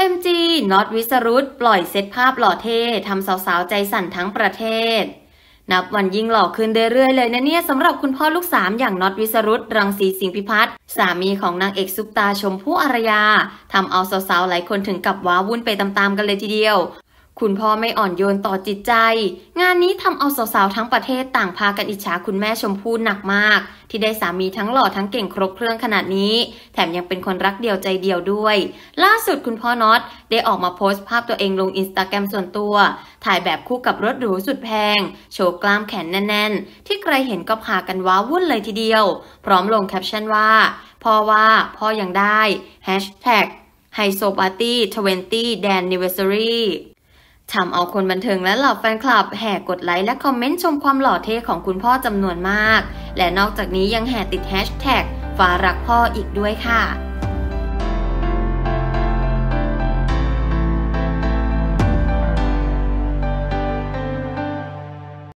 OMG น็อตวิสรุตปล่อยเซตภาพหล่อเท่ทำสาวๆใจสั่นทั้งประเทศนับวันยิ่งหล่อขึ้นเรื่อยๆเลยนะเนี่ยสำหรับคุณพ่อลูกสามอย่างน็อตวิสรุตรังสีสิงห์พิพัฒน์สามีของนางเอกซุปตาชมพู่อารยาทำเอาสาวๆหลายคนถึงกับว้าวุ่นไปตามๆกันเลยทีเดียวคุณพ่อไม่อ่อนโยนต่อจิตใจงานนี้ทำเอาสาวๆทั้งประเทศต่างพากันอิจฉาคุณแม่ชมพู่หนักมากที่ได้สามีทั้งหล่อทั้งเก่งครบเครื่องขนาดนี้แถมยังเป็นคนรักเดียวใจเดียวด้วยล่าสุดคุณพ่อน็อตได้ออกมาโพสต์ภาพตัวเองลงอินสตาแกรมส่วนตัวถ่ายแบบคู่กับรถหรูสุดแพงโชว์กล้ามแขนแน่นๆที่ใครเห็นก็พากันว้าวุ่นเลยทีเดียวพร้อมลงแคปชั่นว่าพ่อยังได้ไฮโซปาร์ตี้20 Daniversaryทำเอาคนบันเทิงและเหล่าแฟนคลับแห่กดไลค์และคอมเมนต์ชมความหล่อเท่ของคุณพ่อจำนวนมากและนอกจากนี้ยังแห่ติดแฮชแท็กฟ้ารักพ่ออีกด้วยค่ะ